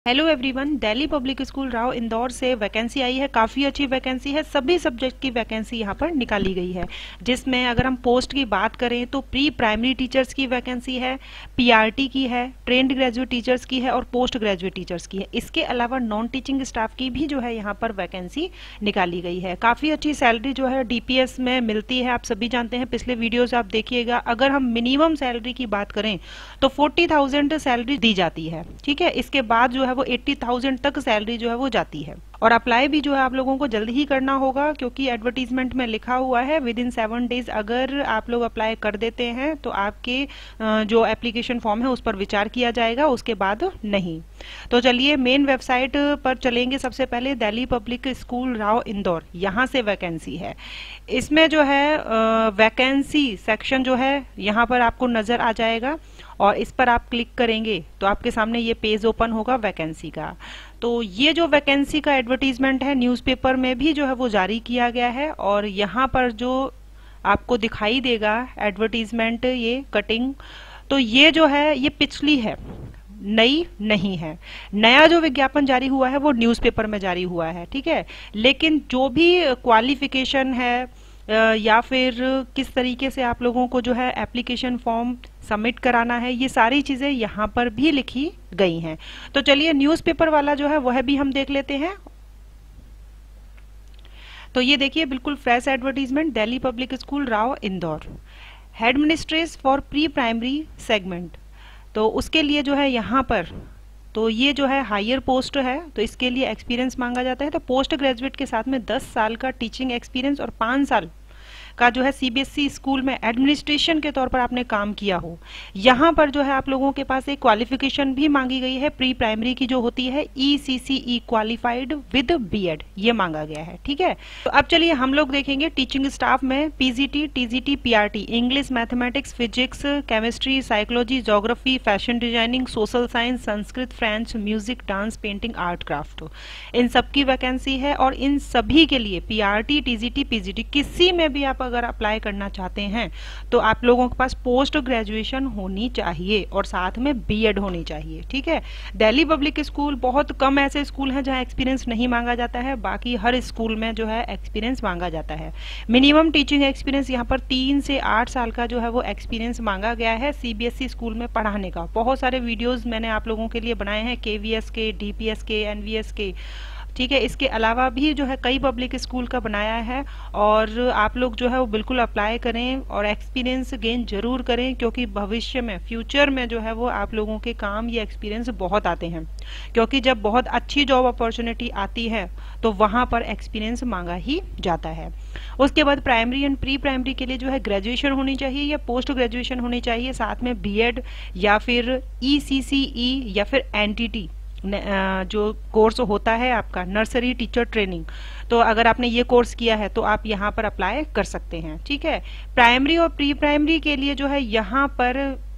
Hello everyone, Delhi public school Rau Indore से vacancy आई है। काफ़ी अच्छी वैकेंसी है। सभी सब्जेक्ट की वैकेंसी यहाँ पर निकाली गई है, जिसमें अगर हम पोस्ट की बात करें तो प्री प्राइमरी टीचर्स की वैकेंसी है, पीआरटी की है, ट्रेंड ग्रेजुएट टीचर्स की है और पोस्ट ग्रेजुएट टीचर्स की है। इसके अलावा नॉन टीचिंग स्टाफ की भी जो है यहाँ पर वैकेंसी निकाली गई है। काफ़ी अच्छी सैलरी जो है डीपीएस में मिलती है। आप सभी जानते हैं, पिछले वीडियोज आप देखिएगा। अगर हम मिनिमम सैलरी की बात करें तो 40,000 सैलरी दी जाती है। ठीक है, इसके बाद जो है वो 80,000 तक सैलरी जो है वो जाती है। और अप्लाई भी जो है आप लोगों को जल्दी ही करना होगा, क्योंकि एडवर्टीजमेंट में लिखा हुआ है विद इन 7 डेज अगर आप लोग अप्लाई कर देते हैं तो आपके जो एप्लीकेशन फॉर्म है उस पर विचार किया जाएगा, उसके बाद नहीं। तो चलिए मेन वेबसाइट पर चलेंगे। सबसे पहले दिल्ली पब्लिक स्कूल राव इंदौर, यहाँ से वैकेंसी है। इसमें जो है वैकेंसी सेक्शन जो है यहाँ पर आपको नजर आ जाएगा और इस पर आप क्लिक करेंगे तो आपके सामने ये पेज ओपन होगा वैकेंसी का। तो ये जो वैकेंसी का एडवर्टीजमेंट है न्यूज़पेपर में भी जो है वो जारी किया गया है, और यहाँ पर जो आपको दिखाई देगा एडवर्टीजमेंट, ये कटिंग, तो ये जो है ये पिछली है, नई नहीं है। नया जो विज्ञापन जारी हुआ है वो न्यूज़पेपर में जारी हुआ है। ठीक है, लेकिन जो भी क्वालिफिकेशन है या फिर किस तरीके से आप लोगों को जो है एप्लीकेशन फॉर्म सबमिट कराना है, ये सारी चीजें यहाँ पर भी लिखी गई हैं। तो चलिए न्यूज़पेपर वाला जो है वह भी हम देख लेते हैं। तो ये देखिए, बिल्कुल fresh advertisement, Delhi public school Rau Indore, headmistress for pre primary segment. तो उसके लिए जो है यहाँ पर, तो ये जो है हायर पोस्ट है, तो इसके लिए एक्सपीरियंस मांगा जाता है। तो पोस्ट ग्रेजुएट के साथ में 10 साल का टीचिंग एक्सपीरियंस और 5 साल का जो है सीबीएसई स्कूल में एडमिनिस्ट्रेशन के तौर पर आपने काम किया हो। यहाँ पर जो है आप लोगों के पास एक क्वालिफिकेशन भी मांगी गई है, प्री प्राइमरी की जो होती है ईसीसीई क्वालिफाइड विद बीएड, ये मांगा गया है। ठीक है, तो अब चलिए हम लोग देखेंगे टीचिंग स्टाफ में PGT, TGT, PRT, English, mathematics, physics, chemistry, psychology, geography, fashion designing, social science, Sanskrit, French, music, dance, painting, art craft, इन सब की वैकेंसी है। और इन सभी के लिए पीआरटी, टीजीटी, पीजीटी किसी में भी आप अगर अप्लाई करना चाहते हैं तो आप लोगों के पास पोस्ट ग्रेजुएशन होनी चाहिए और साथ में बीएड होनी चाहिए। ठीक है, दिल्ली पब्लिक स्कूल, बहुत कम ऐसे स्कूल हैं जहां एक्सपीरियंस नहीं मांगा जाता है, बाकी हर स्कूल में जो है एक्सपीरियंस मांगा जाता है। मिनिमम टीचिंग एक्सपीरियंस यहाँ पर 3 से 8 साल का जो है वो एक्सपीरियंस मांगा गया है सीबीएसई स्कूल में पढ़ाने का। बहुत सारे वीडियोज मैंने आप लोगों के लिए बनाए हैं, केवीएस के, डीपीएस के, एनवीएस के। ठीक है, इसके अलावा भी जो है कई पब्लिक स्कूल का बनाया है, और आप लोग जो है वो बिल्कुल अप्लाई करें और एक्सपीरियंस गेन जरूर करें, क्योंकि भविष्य में, फ्यूचर में जो है वो आप लोगों के काम ये एक्सपीरियंस बहुत आते हैं। क्योंकि जब बहुत अच्छी जॉब अपॉर्चुनिटी आती है तो वहां पर एक्सपीरियंस मांगा ही जाता है। उसके बाद प्राइमरी एंड प्री प्राइमरी के लिए जो है ग्रेजुएशन होनी चाहिए या पोस्ट ग्रेजुएशन होनी चाहिए, साथ में बीएड या फिर ईसीसीई या फिर एनटीटी जो कोर्स होता है आपका, नर्सरी टीचर ट्रेनिंग, तो अगर आपने ये कोर्स किया है तो आप यहाँ पर अप्लाई कर सकते हैं। ठीक है, प्राइमरी और प्री प्राइमरी के लिए जो है यहाँ पर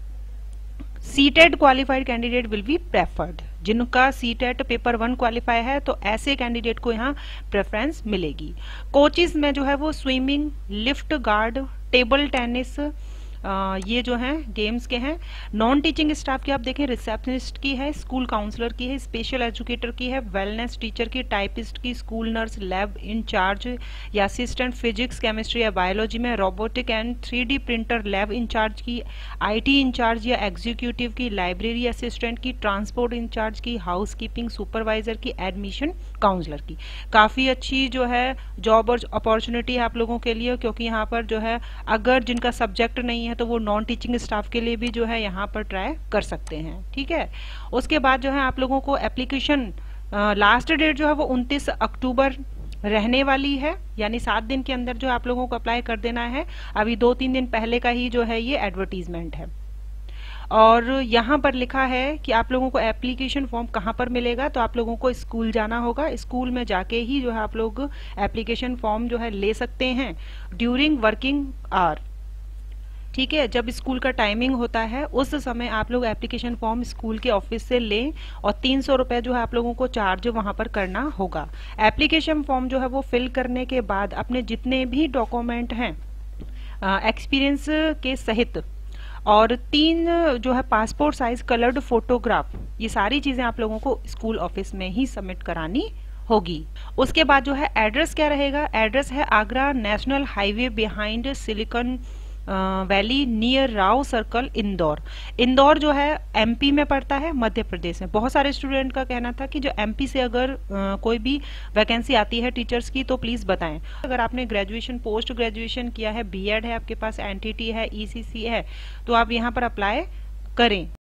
CTET qualified candidate will be preferred. जिनका सीटेट पेपर 1 क्वालिफाई है तो ऐसे कैंडिडेट को यहाँ प्रेफरेंस मिलेगी। कोचिज में जो है वो swimming, lifeguard, table tennis, ये जो हैं गेम्स के हैं। नॉन टीचिंग स्टाफ की आप देखें, रिसेप्शनिस्ट की है, स्कूल काउंसलर की है, स्पेशल एजुकेटर की है, वेलनेस टीचर की, टाइपिस्ट की, स्कूल नर्स, लैब इंचार्ज या असिस्टेंट फिजिक्स, केमिस्ट्री या बायोलॉजी में, robotic and 3D printer lab incharge की, आईटी इंचार्ज या एग्जीक्यूटिव की, लाइब्रेरी असिस्टेंट की, ट्रांसपोर्ट इंचार्ज की, हाउस कीपिंग सुपरवाइजर की, एडमिशन काउंसलर की। काफी अच्छी जो है जॉब और अपॉर्चुनिटी है आप लोगों के लिए, क्योंकि यहाँ पर जो है अगर जिनका सब्जेक्ट नहीं है तो वो नॉन टीचिंग स्टाफ के लिए भी जो है यहाँ पर ट्राई कर सकते हैं। ठीक है, उसके बाद जो है आप लोगों को एप्लीकेशन लास्ट डेट जो है वो 29 अक्टूबर रहने वाली है, यानी 7 दिन के अंदर जो आप लोगों को अप्लाई कर देना है। अभी 2-3 दिन पहले का ही जो है ये एडवर्टीजमेंट है। और यहाँ पर लिखा है कि आप लोगों को एप्लीकेशन फॉर्म कहाँ पर मिलेगा, तो आप लोगों को स्कूल जाना होगा। स्कूल में जाके ही जो है आप लोग एप्लीकेशन फॉर्म जो है ले सकते हैं ड्यूरिंग वर्किंग आवर। ठीक है, जब स्कूल का टाइमिंग होता है उस समय आप लोग एप्लीकेशन फॉर्म स्कूल के ऑफिस से लें, और 300 रुपए जो है आप लोगों को चार्ज वहां पर करना होगा। एप्लीकेशन फॉर्म जो है वो फिल करने के बाद अपने जितने भी डॉक्यूमेंट हैं एक्सपीरियंस के सहित और 3 जो है पासपोर्ट साइज कलर्ड फोटोग्राफ, ये सारी चीजें आप लोगों को स्कूल ऑफिस में ही सबमिट करानी होगी। उसके बाद जो है एड्रेस क्या रहेगा, एड्रेस है Agra national highway behind silicon valley near Rau circle Indore. Indore जो है एमपी में पड़ता है, मध्य प्रदेश में। बहुत सारे स्टूडेंट का कहना था कि जो एमपी से अगर कोई भी वैकेंसी आती है टीचर्स की तो प्लीज बताएं। अगर आपने ग्रेजुएशन पोस्ट ग्रेजुएशन किया है, बीएड है आपके पास, एनटीटी है, ईसीसी है, तो आप यहाँ पर अप्लाई करें।